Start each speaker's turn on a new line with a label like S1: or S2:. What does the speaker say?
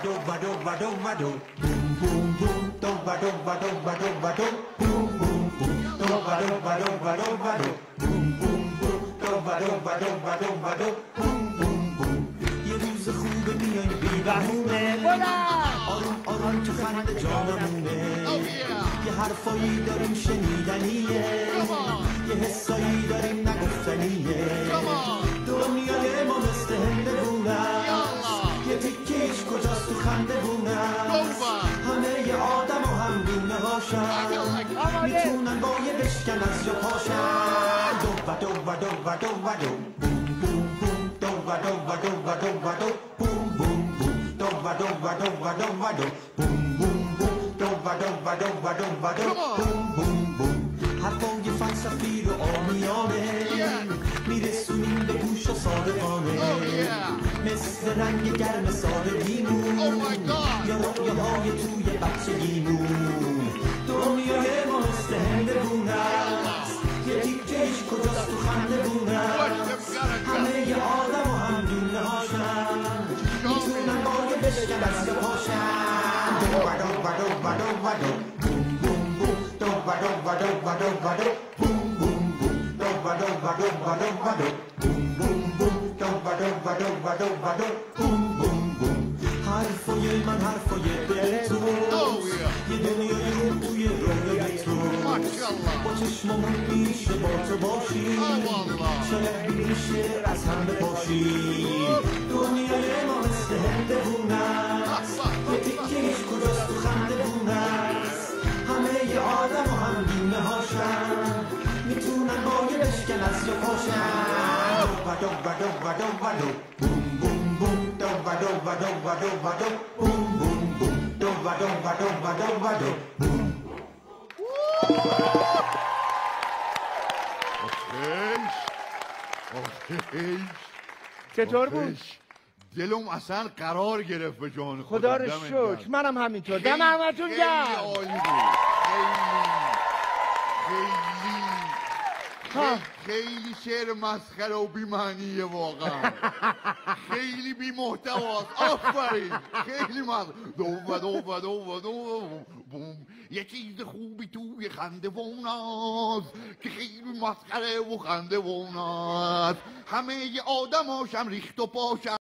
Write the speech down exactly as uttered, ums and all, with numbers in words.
S1: دووا دووا دووا دو بوم بوم بوم دووا دووا دووا دووا دو بوم بوم بوم دووا دووا دووا دووا دو بوم بوم بوم دووا دووا دووا دووا دو بوم بوم بوم یه روز خوبه میای بی بهونه آروم آروم تو خنده جانمونه یه حرفایی داریم شنیدنیه یه حسایی داریم نگفتنیه دنیای ما مثل هندوونه یه تیکیش کجاست تو خندوونه همه ی آدم و هم دونه هاشن میتونن با یه بشکن از جا پاشن دووا دووا دووا دووا دو بوم بوم بوم دووا دووا دووا دووا دو بوم بوم بوم دووا دووا دووا دووا دو بوم بوم بوم دووا دووا دووا دووا دو بوم بوم بوم حرفای فلسفی رو آمیانه میرسونیم به گوش و صادقانه مثل رنگ گرم سادگیمون یا رویاهای توی بچگیمون دنیای ما مثل هندوونه است یه تیکه‌اش کجاست تو خندوونه همه ی آدم و هم دونه هاشن میتونن با یه بشکن از جا پاشن دووا دووا دووا دووا دو بوم بوم بوم دووا دووا دووا دووا دو بوم بوم بوم دووا دووا دووا دووا دو بوم بوم بوم دووا دووا دووا دووا دو بوم بوم بوم حرفای من حرفای دل تو یه دنیای رو توی رویای تو با چشممون میشه با تو باشیم شاید میشه از هم بپاشیم دنیای ما مثل هندوونه است یه تیکه‌اش کجاست تو خندوونه است همه ی آدم و هم دونه هاشن میتونن با یه بشکن از جا پاشن دووا دووا دووا دووا دو بوم بوم بوم دووا دووا دووا دووا دو بوم بوم بوم دووا دووا دووا دووا دو بوم
S2: چطور بود؟
S3: دلم اصلا قرار گرفت به جان خودم.
S2: خدا رو شکر منم همینطور. دم همتون گرم.
S3: خیلی عالی بود. خیلی خیلی خیلی شعر مسخره و بی معنیه واقعا. خیلی بی محتواست. آفرین. خیلی مسخره. دووا دووا دووا دووا بوم. یه چیز خوبی توی خندوانه‌ست که خیلی مسخره و خندوانه‌ست همه ی آدماشم ریخت و پاشم